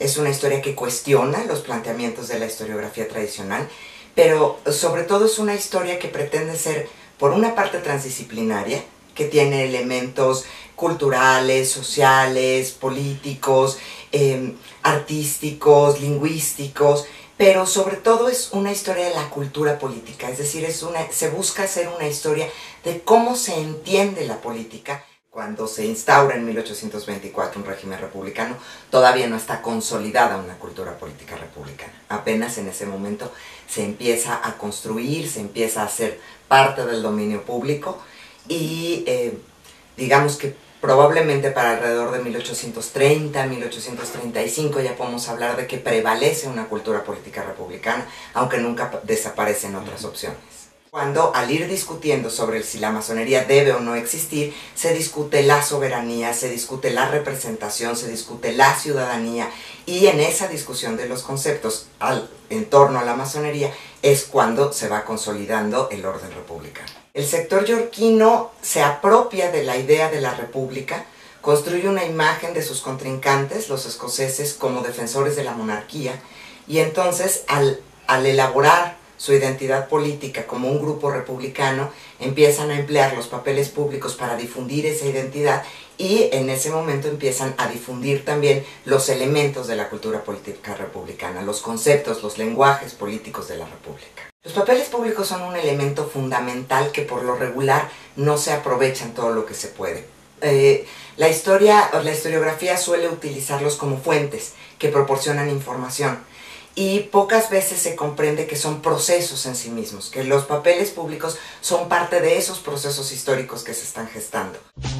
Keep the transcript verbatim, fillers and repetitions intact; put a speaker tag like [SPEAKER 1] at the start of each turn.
[SPEAKER 1] es una historia que cuestiona los planteamientos de la historiografía tradicional, pero sobre todo es una historia que pretende ser, por una parte, transdisciplinaria, que tiene elementos culturales, sociales, políticos, eh, artísticos, lingüísticos, pero sobre todo es una historia de la cultura política, es decir, es una, se busca hacer una historia de cómo se entiende la política. Cuando se instaura en mil ochocientos veinticuatro un régimen republicano, todavía no está consolidada una cultura política republicana. Apenas en ese momento se empieza a construir, se empieza a hacer parte del dominio público y eh, digamos que probablemente para alrededor de mil ochocientos treinta, mil ochocientos treinta y cinco ya podemos hablar de que prevalece una cultura política republicana, aunque nunca desaparecen otras opciones. Cuando al ir discutiendo sobre si la masonería debe o no existir, se discute la soberanía, se discute la representación, se discute la ciudadanía, y en esa discusión de los conceptos al, en torno a la masonería es cuando se va consolidando el orden republicano. El sector yorkino se apropia de la idea de la república, construye una imagen de sus contrincantes, los escoceses, como defensores de la monarquía, y entonces al, al elaborar su identidad política como un grupo republicano, empiezan a emplear los papeles públicos para difundir esa identidad y en ese momento empiezan a difundir también los elementos de la cultura política republicana, los conceptos, los lenguajes políticos de la república. Los papeles públicos son un elemento fundamental que por lo regular no se aprovechan todo lo que se puede. Eh, la historia o la historiografía suele utilizarlos como fuentes que proporcionan información, y pocas veces se comprende que son procesos en sí mismos, que los papeles públicos son parte de esos procesos históricos que se están gestando.